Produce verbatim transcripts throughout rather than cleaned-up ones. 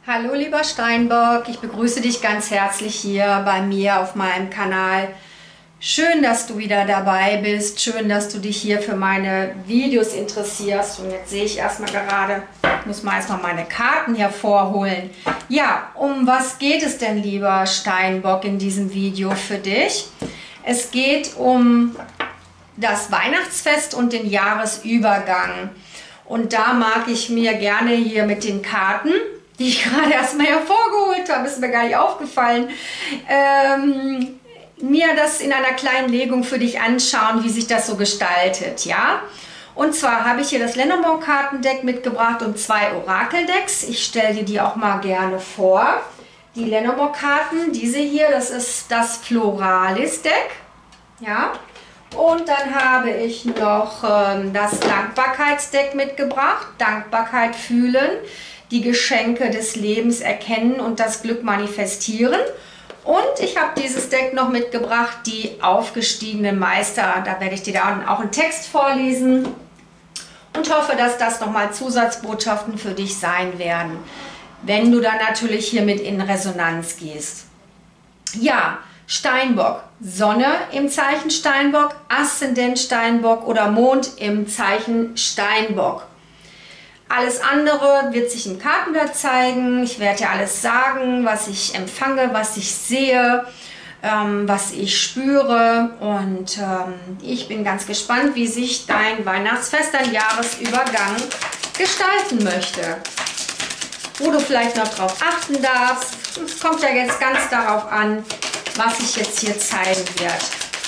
Hallo lieber Steinbock, ich begrüße dich ganz herzlich hier bei mir auf meinem Kanal. Schön, dass du wieder dabei bist, schön, dass du dich hier für meine Videos interessierst. Und jetzt sehe ich erstmal gerade, ich muss mal erstmal meine Karten hervorholen. Ja, um was geht es denn, lieber Steinbock, in diesem Video für dich? Es geht um das Weihnachtsfest und den Jahresübergang. Und da mag ich mir gerne hier mit den Karten, die ich gerade erstmal hervorgeholt habe, ist mir gar nicht aufgefallen, ähm, mir das in einer kleinen Legung für dich anschauen, wie sich das so gestaltet, ja. Und zwar habe ich hier das Lenormand-Kartendeck mitgebracht und zwei Orakeldecks. Ich stelle dir die auch mal gerne vor. Die Lenormand-Karten, diese hier, das ist das Floralis-Deck, ja. Und dann habe ich noch ähm, das Dankbarkeitsdeck mitgebracht. Dankbarkeit fühlen, die Geschenke des Lebens erkennen und das Glück manifestieren. Und ich habe dieses Deck noch mitgebracht, die aufgestiegenen Meister. Da werde ich dir dann auch einen Text vorlesen und hoffe, dass das nochmal Zusatzbotschaften für dich sein werden, wenn du dann natürlich hiermit in Resonanz gehst. Ja, Steinbock, Sonne im Zeichen Steinbock, Aszendent Steinbock oder Mond im Zeichen Steinbock. Alles andere wird sich im Kartenblatt zeigen. Ich werde dir alles sagen, was ich empfange, was ich sehe, ähm, was ich spüre. Und ähm, ich bin ganz gespannt, wie sich dein Weihnachtsfest, dein Jahresübergang gestalten möchte. Wo du vielleicht noch drauf achten darfst. Es kommt ja jetzt ganz darauf an, was sich jetzt hier zeigen wird.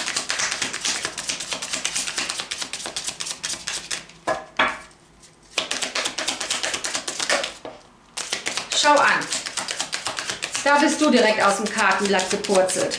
Schau an, da bist du direkt aus dem Kartenblatt gepurzelt.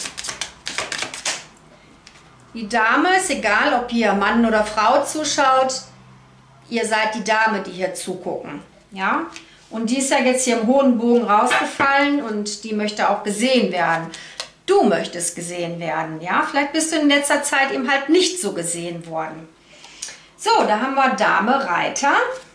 Die Dame, ist egal, ob hier Mann oder Frau zuschaut, ihr seid die Dame, die hier zugucken. Ja? Und die ist ja jetzt hier im hohen Bogen rausgefallen und die möchte auch gesehen werden. Du möchtest gesehen werden. Ja? Vielleicht bist du in letzter Zeit eben halt nicht so gesehen worden. So, da haben wir Dame, Reiter,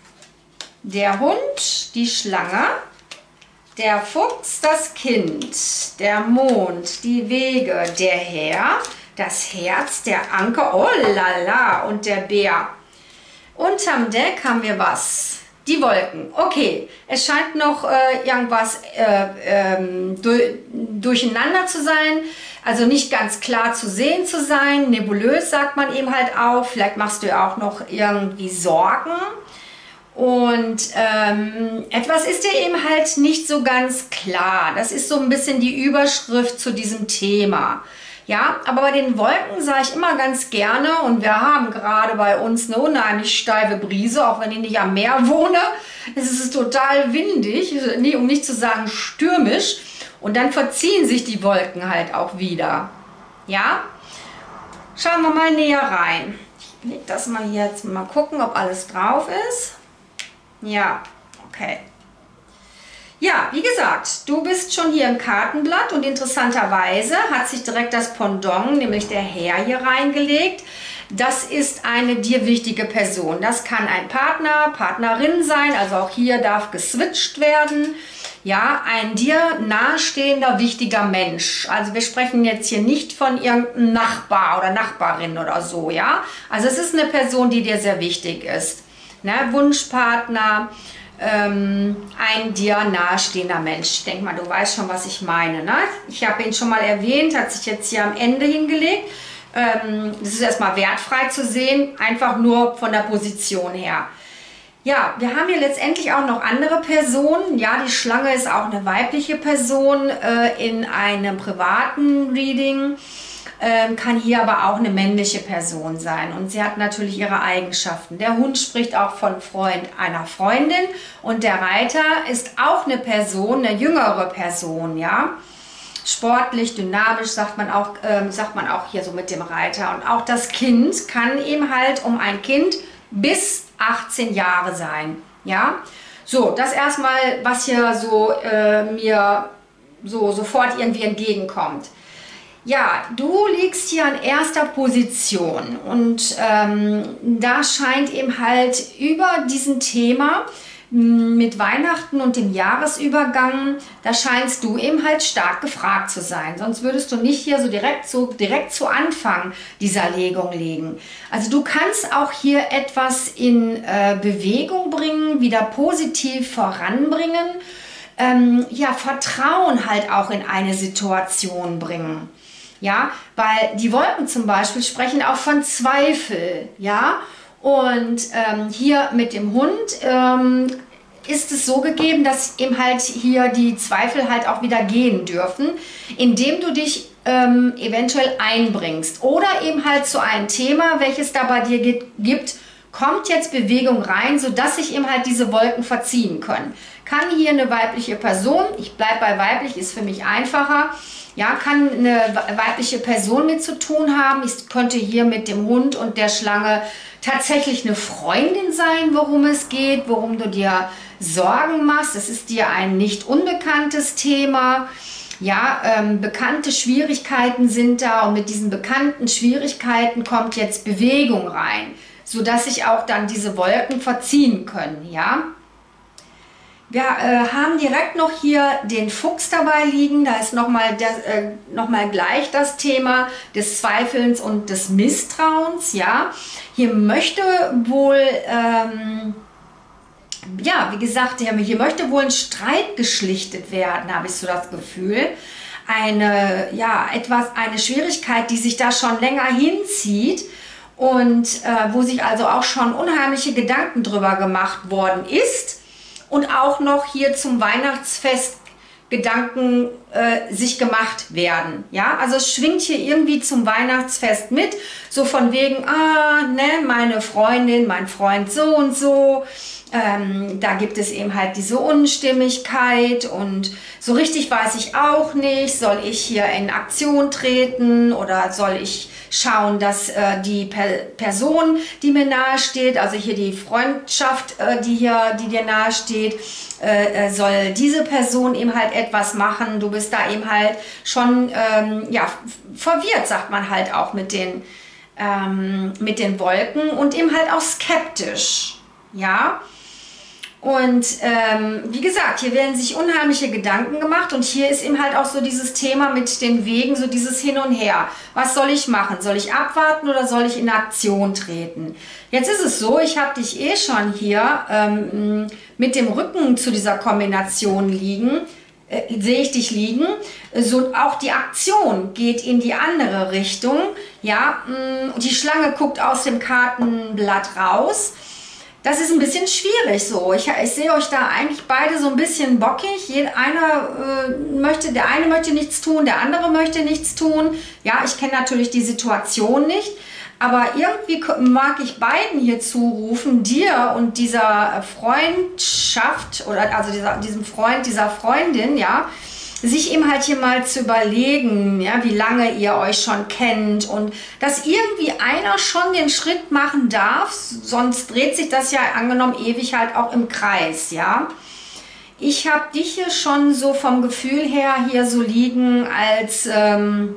der Hund, die Schlange, der Fuchs, das Kind, der Mond, die Wege, der Herr, das Herz, der Anker, oh la la, und der Bär. Unterm Deck haben wir was? Die Wolken. Okay, es scheint noch äh, irgendwas äh, ähm, du durcheinander zu sein, also nicht ganz klar zu sehen zu sein. Nebulös sagt man eben halt auch. Vielleicht machst du ja auch noch irgendwie Sorgen. Und ähm, etwas ist dir eben halt nicht so ganz klar. Das ist so ein bisschen die Überschrift zu diesem Thema. Ja, aber bei den Wolken sage ich immer ganz gerne, und wir haben gerade bei uns eine unheimlich steife Brise, auch wenn ich nicht am Meer wohne. Es ist total windig, um nicht zu sagen stürmisch. Und dann verziehen sich die Wolken halt auch wieder. Ja, schauen wir mal näher rein. Ich lege das mal hier jetzt mal gucken, ob alles drauf ist. Ja, okay. Ja, wie gesagt, du bist schon hier im Kartenblatt und interessanterweise hat sich direkt das Pendant, nämlich der Herr, hier reingelegt. Das ist eine dir wichtige Person. Das kann ein Partner, Partnerin sein, also auch hier darf geswitcht werden. Ja, ein dir nahestehender, wichtiger Mensch. Also wir sprechen jetzt hier nicht von irgendeinem Nachbar oder Nachbarin oder so, ja. Also es ist eine Person, die dir sehr wichtig ist. Ne, Wunschpartner, ähm, ein dir nahestehender Mensch. Ich denke mal, du weißt schon, was ich meine. Ne? Ich habe ihn schon mal erwähnt, hat sich jetzt hier am Ende hingelegt. Ähm, das ist erstmal wertfrei zu sehen, einfach nur von der Position her. Ja, wir haben hier letztendlich auch noch andere Personen. Ja, die Schlange ist auch eine weibliche Person äh, in einem privaten Reading. Ähm, kann hier aber auch eine männliche Person sein und sie hat natürlich ihre Eigenschaften. Der Hund spricht auch von Freund einer Freundin und der Reiter ist auch eine Person, eine jüngere Person, ja. Sportlich, dynamisch sagt man auch, ähm, sagt man auch hier so mit dem Reiter. Und auch das Kind kann eben halt um ein Kind bis achtzehn Jahre sein, ja. So, das erstmal, was hier so äh, mir so sofort irgendwie entgegenkommt. Ja, du liegst hier an erster Position und ähm, da scheint eben halt über diesem Thema mit Weihnachten und dem Jahresübergang, da scheinst du eben halt stark gefragt zu sein. Sonst würdest du nicht hier so direkt, so direkt zu Anfang dieser Legung legen. Also du kannst auch hier etwas in äh, Bewegung bringen, wieder positiv voranbringen. Ähm, ja, Vertrauen halt auch in eine Situation bringen. Ja, weil die Wolken zum Beispiel sprechen auch von Zweifel, ja. Und ähm, hier mit dem Hund ähm, ist es so gegeben, dass eben halt hier die Zweifel halt auch wieder gehen dürfen, indem du dich ähm, eventuell einbringst. Oder eben halt zu einem Thema, welches da bei dir gibt, kommt jetzt Bewegung rein, sodass sich eben halt diese Wolken verziehen können. Kann hier eine weibliche Person, ich bleibe bei weiblich, ist für mich einfacher, ja, kann eine weibliche Person mit zu tun haben. Ich könnte hier mit dem Hund und der Schlange tatsächlich eine Freundin sein, worum es geht, worum du dir Sorgen machst. Es ist dir ein nicht unbekanntes Thema. Ja, ähm, bekannte Schwierigkeiten sind da und mit diesen bekannten Schwierigkeiten kommt jetzt Bewegung rein, sodass sich auch dann diese Wolken verziehen können, ja. Wir äh, haben direkt noch hier den Fuchs dabei liegen. Da ist nochmal äh, noch mal gleich das Thema des Zweifelns und des Misstrauens. Ja, hier möchte wohl, ähm, ja, wie gesagt, hier, hier möchte wohl ein Streit geschlichtet werden, habe ich so das Gefühl. Eine, ja, etwas, eine Schwierigkeit, die sich da schon länger hinzieht und äh, wo sich also auch schon unheimliche Gedanken drüber gemacht worden ist. Und auch noch hier zum Weihnachtsfest Gedanken äh, sich gemacht werden. Ja, also es schwingt hier irgendwie zum Weihnachtsfest mit, so von wegen, ah, ne, meine Freundin, mein Freund so und so. Ähm, da gibt es eben halt diese Unstimmigkeit und so richtig weiß ich auch nicht, soll ich hier in Aktion treten oder soll ich schauen, dass äh, die per Person, die mir nahe steht, also hier die Freundschaft, äh, die hier, die dir nahe steht, äh, soll diese Person eben halt etwas machen. Du bist da eben halt schon ähm, ja, verwirrt, sagt man halt auch mit den, ähm, mit den Wolken und eben halt auch skeptisch. Ja. Und ähm, wie gesagt, hier werden sich unheimliche Gedanken gemacht und hier ist eben halt auch so dieses Thema mit den Wegen, so dieses Hin und Her. Was soll ich machen? Soll ich abwarten oder soll ich in Aktion treten? Jetzt ist es so, ich habe dich eh schon hier ähm, mit dem Rücken zu dieser Kombination liegen, äh, sehe ich dich liegen. So auch die Aktion geht in die andere Richtung. Ja, mh, die Schlange guckt aus dem Kartenblatt raus. Das ist ein bisschen schwierig so. Ich, ich sehe euch da eigentlich beide so ein bisschen bockig. Jeder, einer, äh, möchte, der eine möchte nichts tun, der andere möchte nichts tun. Ja, ich kenne natürlich die Situation nicht. Aber irgendwie mag ich beiden hier zurufen, dir und dieser Freundschaft, oder also dieser, diesem Freund, dieser Freundin, ja, sich eben halt hier mal zu überlegen, ja, wie lange ihr euch schon kennt und dass irgendwie einer schon den Schritt machen darf, sonst dreht sich das ja angenommen ewig halt auch im Kreis, ja. Ich habe dich hier schon so vom Gefühl her hier so liegen, als ähm,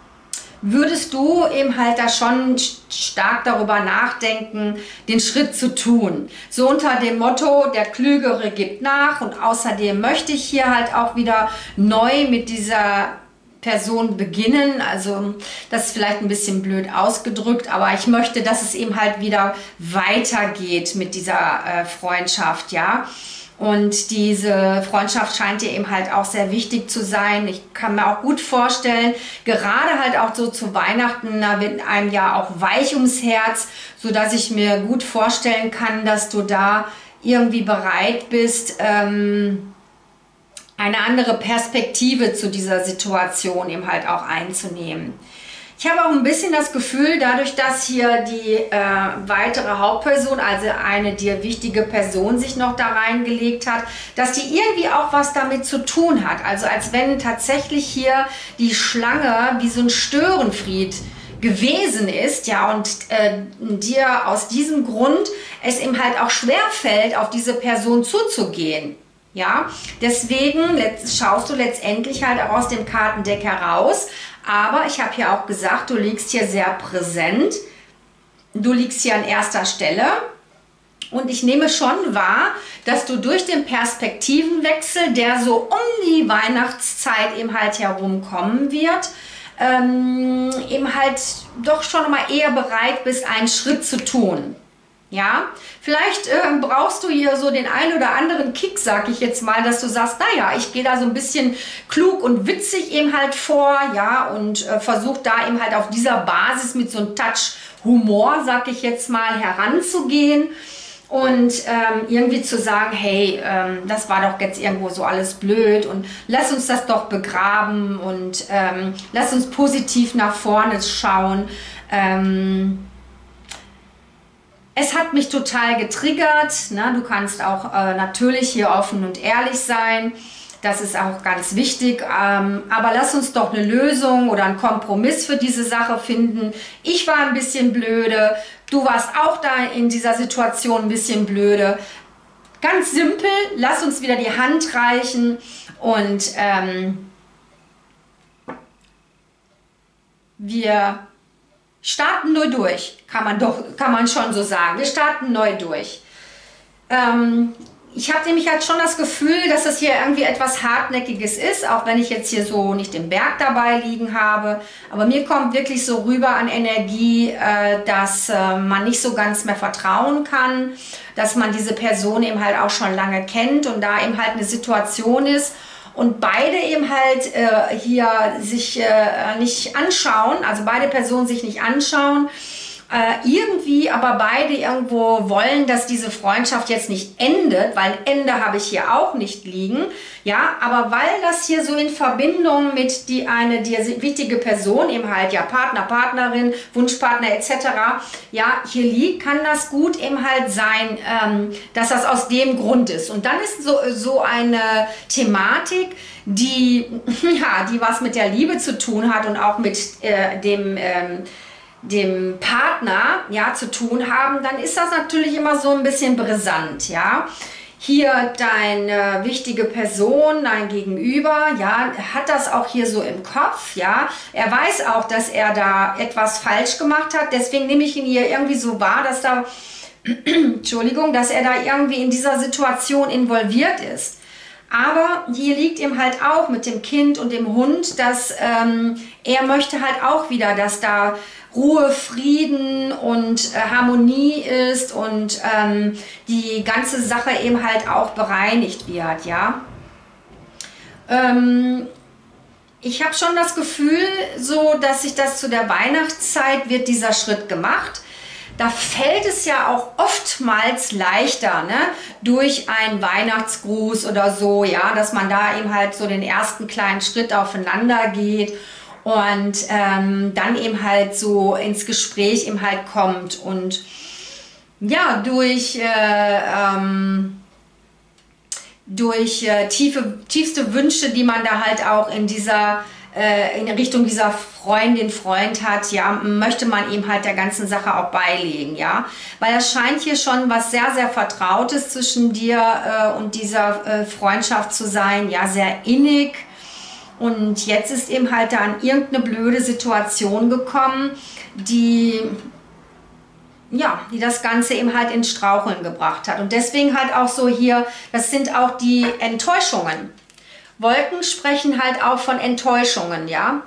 würdest du eben halt da schon stark darüber nachdenken, den Schritt zu tun. So unter dem Motto, der Klügere gibt nach und außerdem möchte ich hier halt auch wieder neu mit dieser Person beginnen. Also das ist vielleicht ein bisschen blöd ausgedrückt, aber ich möchte, dass es eben halt wieder weitergeht mit dieser äh, Freundschaft, ja. Und diese Freundschaft scheint dir eben halt auch sehr wichtig zu sein. Ich kann mir auch gut vorstellen, gerade halt auch so zu Weihnachten, da wird einem ja auch weich ums Herz, sodass ich mir gut vorstellen kann, dass du da irgendwie bereit bist, ähm, eine andere Perspektive zu dieser Situation eben halt auch einzunehmen. Ich habe auch ein bisschen das Gefühl, dadurch, dass hier die äh, weitere Hauptperson, also eine dir wichtige Person, sich noch da reingelegt hat, dass die irgendwie auch was damit zu tun hat. Also als wenn tatsächlich hier die Schlange wie so ein Störenfried gewesen ist, ja, und äh, dir aus diesem Grund es eben halt auch schwerfällt, auf diese Person zuzugehen. Ja, deswegen schaust du letztendlich halt auch aus dem Kartendeck heraus. Aber ich habe ja auch gesagt, du liegst hier sehr präsent. Du liegst hier an erster Stelle. Und ich nehme schon wahr, dass du durch den Perspektivenwechsel, der so um die Weihnachtszeit eben halt herumkommen wird, ähm, eben halt doch schon mal eher bereit bist, einen Schritt zu tun. Ja, vielleicht äh, brauchst du hier so den einen oder anderen Kick, sag ich jetzt mal, dass du sagst, naja, ich gehe da so ein bisschen klug und witzig eben halt vor, ja, und äh, versuche da eben halt auf dieser Basis mit so einem Touch Humor, sag ich jetzt mal, heranzugehen und ähm, irgendwie zu sagen, hey, ähm, das war doch jetzt irgendwo so alles blöd und lass uns das doch begraben und ähm, lass uns positiv nach vorne schauen. Ähm, Es hat mich total getriggert. Ne? Du kannst auch äh, natürlich hier offen und ehrlich sein. Das ist auch ganz wichtig. Ähm, aber lass uns doch eine Lösung oder einen Kompromiss für diese Sache finden. Ich war ein bisschen blöde. Du warst auch da in dieser Situation ein bisschen blöde. Ganz simpel. Lass uns wieder die Hand reichen und ähm, wir starten neu durch, kann man doch, kann man schon so sagen. Wir starten neu durch. Ähm, ich habe nämlich halt schon das Gefühl, dass das hier irgendwie etwas Hartnäckiges ist, auch wenn ich jetzt hier so nicht den Berg dabei liegen habe. Aber mir kommt wirklich so rüber an Energie, äh, dass äh, man nicht so ganz mehr vertrauen kann, dass man diese Person eben halt auch schon lange kennt und da eben halt eine Situation ist, und beide eben halt äh, hier sich äh, nicht anschauen, also beide Personen sich nicht anschauen, äh, irgendwie aber beide irgendwo wollen, dass diese Freundschaft jetzt nicht endet, weil Ende habe ich hier auch nicht liegen, ja, aber weil das hier so in Verbindung mit die eine die wichtige Person, eben halt ja Partner, Partnerin, Wunschpartner et cetera, ja, hier liegt, kann das gut eben halt sein, ähm, dass das aus dem Grund ist. Und dann ist so, so eine Thematik, die, ja, die was mit der Liebe zu tun hat und auch mit äh, dem ähm, dem Partner ja zu tun haben, dann ist das natürlich immer so ein bisschen brisant, ja. Hier deine wichtige Person, dein Gegenüber, ja, hat das auch hier so im Kopf, ja. Er weiß auch, dass er da etwas falsch gemacht hat, deswegen nehme ich ihn hier irgendwie so wahr, dass da, Entschuldigung, dass er da irgendwie in dieser Situation involviert ist. Aber hier liegt ihm halt auch mit dem Kind und dem Hund, dass ähm, er möchte halt auch wieder, dass da Ruhe, Frieden und äh, Harmonie ist und ähm, die ganze Sache eben halt auch bereinigt wird, ja. Ähm, ich habe schon das Gefühl, so dass sich das zu der Weihnachtszeit wird dieser Schritt gemacht. Da fällt es ja auch oftmals leichter, ne, durch einen Weihnachtsgruß oder so, ja, dass man da eben halt so den ersten kleinen Schritt aufeinander geht und ähm, dann eben halt so ins Gespräch eben halt kommt und ja, durch, äh, ähm, durch äh, tiefe, tiefste Wünsche, die man da halt auch in dieser äh, in Richtung dieser Freundin, Freund hat, ja, möchte man ihm halt der ganzen Sache auch beilegen, ja, weil es scheint hier schon was sehr, sehr Vertrautes zwischen dir äh, und dieser äh, Freundschaft zu sein, ja, sehr innig. Und jetzt ist eben halt da an irgendeine blöde Situation gekommen, die, ja, die das Ganze eben halt ins Straucheln gebracht hat. Und deswegen halt auch so hier, das sind auch die Enttäuschungen. Wolken sprechen halt auch von Enttäuschungen, ja.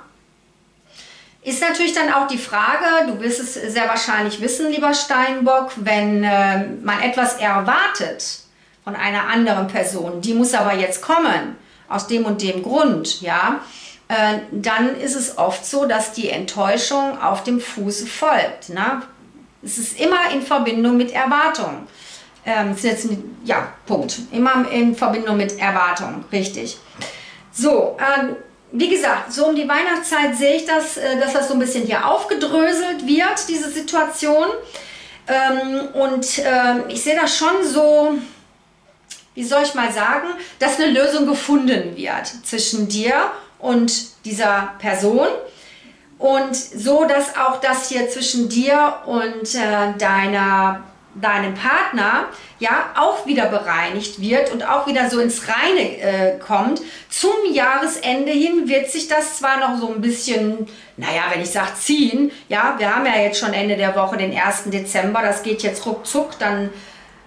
Ist natürlich dann auch die Frage, du wirst es sehr wahrscheinlich wissen, lieber Steinbock, wenn äh, man etwas erwartet von einer anderen Person, die muss aber jetzt kommen, aus dem und dem Grund, ja, äh, dann ist es oft so, dass die Enttäuschung auf dem Fuße folgt. Ne? Es ist immer in Verbindung mit Erwartung. Ähm, ist jetzt ein, ja, Punkt. Immer in Verbindung mit Erwartung, richtig. So, ähm, wie gesagt, so um die Weihnachtszeit sehe ich das, äh, dass das so ein bisschen hier aufgedröselt wird, diese Situation. Ähm, und äh, ich sehe das schon so, wie soll ich mal sagen, dass eine Lösung gefunden wird zwischen dir und dieser Person. Und so, dass auch das hier zwischen dir und äh, deiner, deinem Partner ja auch wieder bereinigt wird und auch wieder so ins Reine äh, kommt. Zum Jahresende hin wird sich das zwar noch so ein bisschen, naja, wenn ich sage ziehen, ja, wir haben ja jetzt schon Ende der Woche den ersten Dezember, das geht jetzt ruckzuck, dann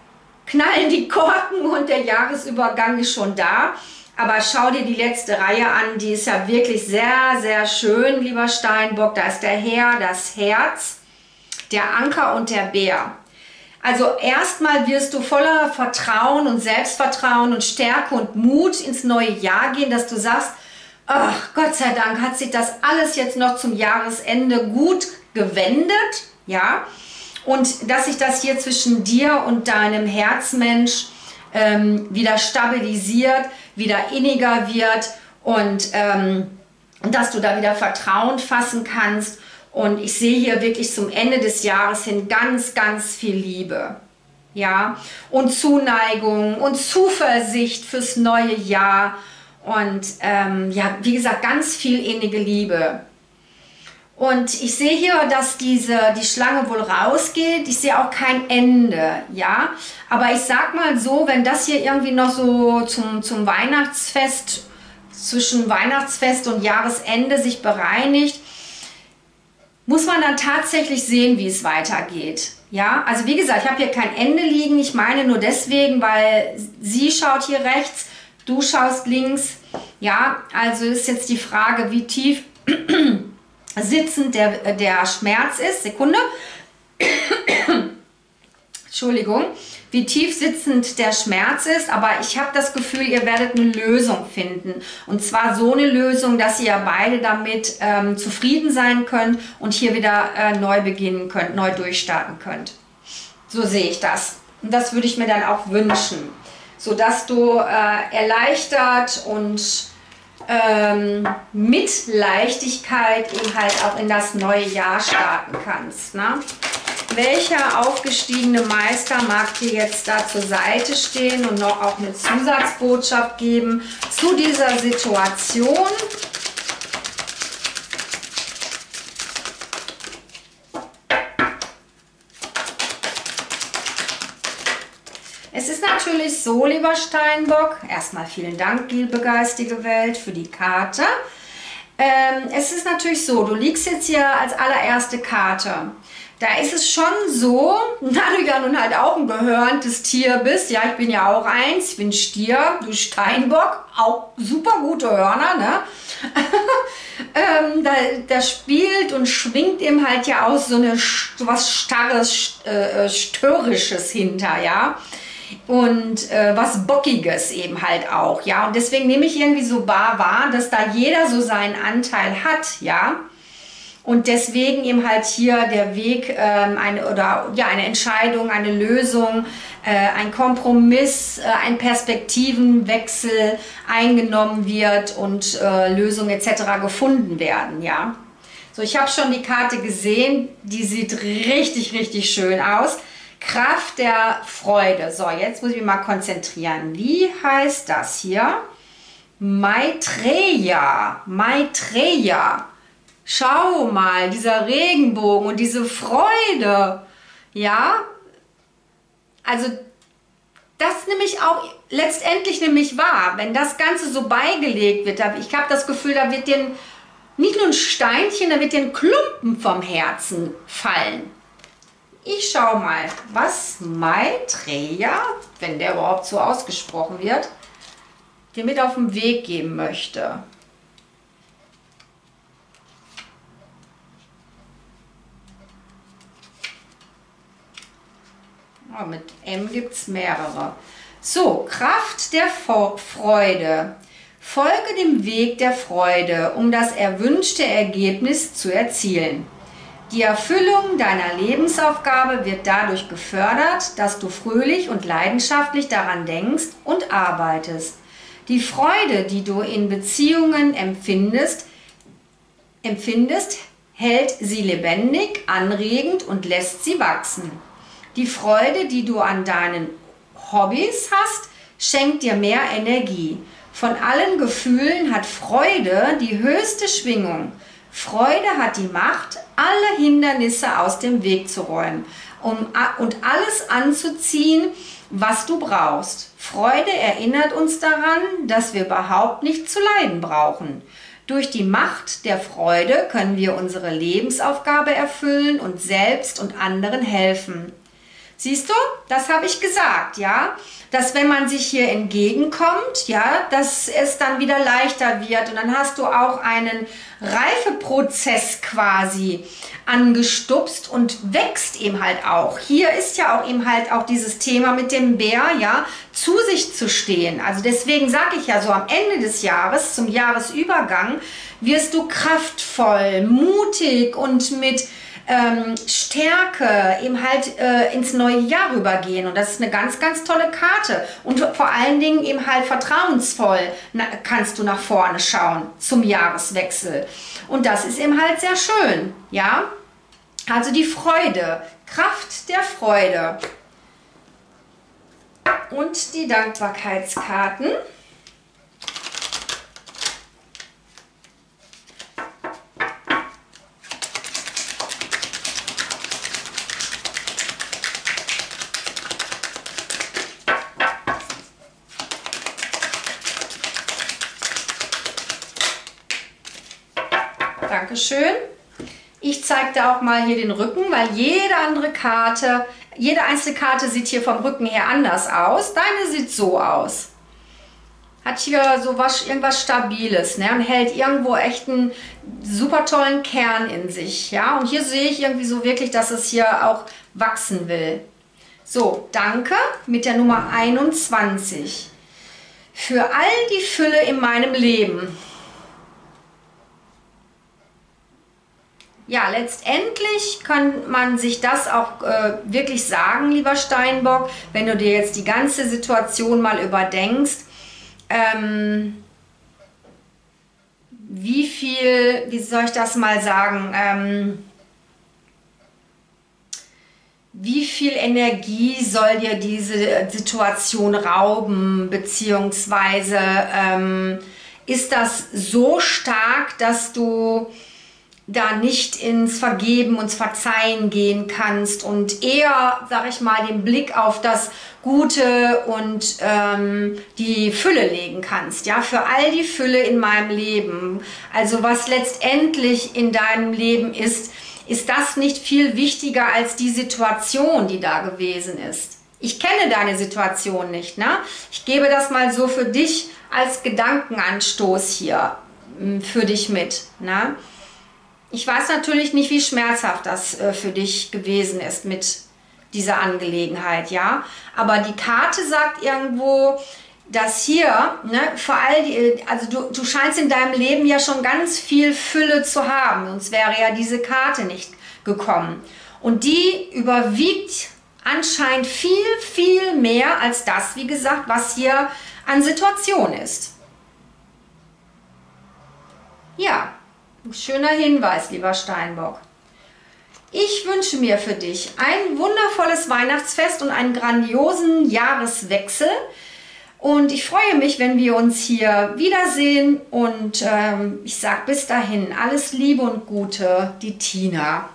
knallen die Korken und der Jahresübergang ist schon da. Aber schau dir die letzte Reihe an, die ist ja wirklich sehr, sehr schön, lieber Steinbock. Da ist der Herr, das Herz, der Anker und der Bär. Also erstmal wirst du voller Vertrauen und Selbstvertrauen und Stärke und Mut ins neue Jahr gehen, dass du sagst, ach, Gott sei Dank hat sich das alles jetzt noch zum Jahresende gut gewendet, ja, und dass sich das hier zwischen dir und deinem Herzmensch ähm, wieder stabilisiert, wieder inniger wird und ähm, dass du da wieder Vertrauen fassen kannst. Und ich sehe hier wirklich zum Ende des Jahres hin ganz, ganz viel Liebe, ja, und Zuneigung und Zuversicht fürs neue Jahr und ähm, ja, wie gesagt, ganz viel innige Liebe. Und ich sehe hier, dass diese, die Schlange wohl rausgeht. Ich sehe auch kein Ende, ja. Aber ich sag mal so, wenn das hier irgendwie noch so zum, zum Weihnachtsfest, zwischen Weihnachtsfest und Jahresende sich bereinigt, muss man dann tatsächlich sehen, wie es weitergeht. Ja, also wie gesagt, ich habe hier kein Ende liegen. Ich meine nur deswegen, weil sie schaut hier rechts, du schaust links. Ja, also ist jetzt die Frage, wie tief sitzend der, der Schmerz ist. Sekunde. Entschuldigung. Wie tief sitzend der Schmerz ist, aber ich habe das Gefühl, ihr werdet eine Lösung finden. Und zwar so eine Lösung, dass ihr beide damit ähm, zufrieden sein könnt und hier wieder äh, neu beginnen könnt, neu durchstarten könnt. So sehe ich das. Und das würde ich mir dann auch wünschen, sodass du äh, erleichtert und ähm, mit Leichtigkeit eben halt auch in das neue Jahr starten kannst, ne? Welcher aufgestiegene Meister mag dir jetzt da zur Seite stehen und noch auch eine Zusatzbotschaft geben zu dieser Situation? Es ist natürlich so, lieber Steinbock, erstmal vielen Dank, liebe geistige Welt, für die Karte. Ähm, es ist natürlich so, du liegst jetzt hier als allererste Karte. Da ist es schon so, da du ja nun halt auch ein gehörntes Tier bist, ja, ich bin ja auch eins, ich bin Stier, du Steinbock, auch super gute Hörner, ne? ähm, da, da spielt und schwingt eben halt ja auch so, eine, so was Starres, äh, Störrisches hinter, ja? Und äh, was Bockiges eben halt auch, ja? Und deswegen nehme ich irgendwie so wahr, wahr, dass da jeder so seinen Anteil hat, ja? Und deswegen eben halt hier der Weg, ähm, eine, oder, ja, eine Entscheidung, eine Lösung, äh, ein Kompromiss, äh, ein Perspektivenwechsel eingenommen wird und äh, Lösungen et cetera gefunden werden. Ja? So, ich habe schon die Karte gesehen, die sieht richtig, richtig schön aus. Kraft der Freude. So, jetzt muss ich mich mal konzentrieren. Wie heißt das hier? Maitreya. Maitreya. Schau mal, dieser Regenbogen und diese Freude, ja, also das nehme ich auch letztendlich nämlich wahr, wenn das Ganze so beigelegt wird. Ich habe das Gefühl, da wird dir nicht nur ein Steinchen, da wird dir ein Klumpen vom Herzen fallen. Ich schau mal, was Maitreya, wenn der überhaupt so ausgesprochen wird, dir mit auf den Weg geben möchte. Oh, mit M gibt es mehrere. So, Kraft der Freude. Folge dem Weg der Freude, um das erwünschte Ergebnis zu erzielen. Die Erfüllung deiner Lebensaufgabe wird dadurch gefördert, dass du fröhlich und leidenschaftlich daran denkst und arbeitest. Die Freude, die du in Beziehungen empfindest, empfindest, hält sie lebendig, anregend und lässt sie wachsen. Die Freude, die du an deinen Hobbys hast, schenkt dir mehr Energie. Von allen Gefühlen hat Freude die höchste Schwingung. Freude hat die Macht, alle Hindernisse aus dem Weg zu räumen um, und alles anzuziehen, was du brauchst. Freude erinnert uns daran, dass wir überhaupt nicht zu leiden brauchen. Durch die Macht der Freude können wir unsere Lebensaufgabe erfüllen und selbst und anderen helfen. Siehst du, das habe ich gesagt, ja, dass wenn man sich hier entgegenkommt, ja, dass es dann wieder leichter wird und dann hast du auch einen Reifeprozess quasi angestupst und wächst eben halt auch. Hier ist ja auch eben halt auch dieses Thema mit dem Bär, ja, zu sich zu stehen. Also deswegen sage ich ja so, am Ende des Jahres, zum Jahresübergang, wirst du kraftvoll, mutig und mit Ähm, Stärke eben halt äh, ins neue Jahr rübergehen und das ist eine ganz, ganz tolle Karte und vor allen Dingen eben halt vertrauensvoll na, kannst du nach vorne schauen zum Jahreswechsel und das ist eben halt sehr schön, ja, also die Freude, Kraft der Freude und die Dankbarkeitskarten. Dankeschön. Ich zeige dir auch mal hier den Rücken, weil jede andere Karte, jede einzelne Karte sieht hier vom Rücken her anders aus. Deine sieht so aus. Hat hier so was, irgendwas Stabiles, ne? Und hält irgendwo echt einen super tollen Kern in sich. Ja? Und hier sehe ich irgendwie so wirklich, dass es hier auch wachsen will. So, danke mit der Nummer einundzwanzig. Für all die Fülle in meinem Leben. Ja, letztendlich kann man sich das auch äh, wirklich sagen, lieber Steinbock, wenn du dir jetzt die ganze Situation mal überdenkst, ähm, wie viel, wie soll ich das mal sagen, ähm, wie viel Energie soll dir diese Situation rauben, beziehungsweise ähm, ist das so stark, dass du da nicht ins Vergeben und Verzeihen gehen kannst und eher, sag ich mal, den Blick auf das Gute und ähm, die Fülle legen kannst, ja, für all die Fülle in meinem Leben. Also was letztendlich in deinem Leben ist, ist das nicht viel wichtiger als die Situation, die da gewesen ist. Ich kenne deine Situation nicht, ne? Ich gebe das mal so für dich als Gedankenanstoß hier für dich mit, ne? Ich weiß natürlich nicht, wie schmerzhaft das äh, für dich gewesen ist mit dieser Angelegenheit, ja. Aber die Karte sagt irgendwo, dass hier, ne, vor allem, also du, du scheinst in deinem Leben ja schon ganz viel Fülle zu haben, sonst wäre ja diese Karte nicht gekommen. Und die überwiegt anscheinend viel, viel mehr als das, wie gesagt, was hier an Situation ist. Ja. Schöner Hinweis, lieber Steinbock. Ich wünsche mir für dich ein wundervolles Weihnachtsfest und einen grandiosen Jahreswechsel. Und ich freue mich, wenn wir uns hier wiedersehen. Und ähm, ich sage bis dahin alles Liebe und Gute, die Tina.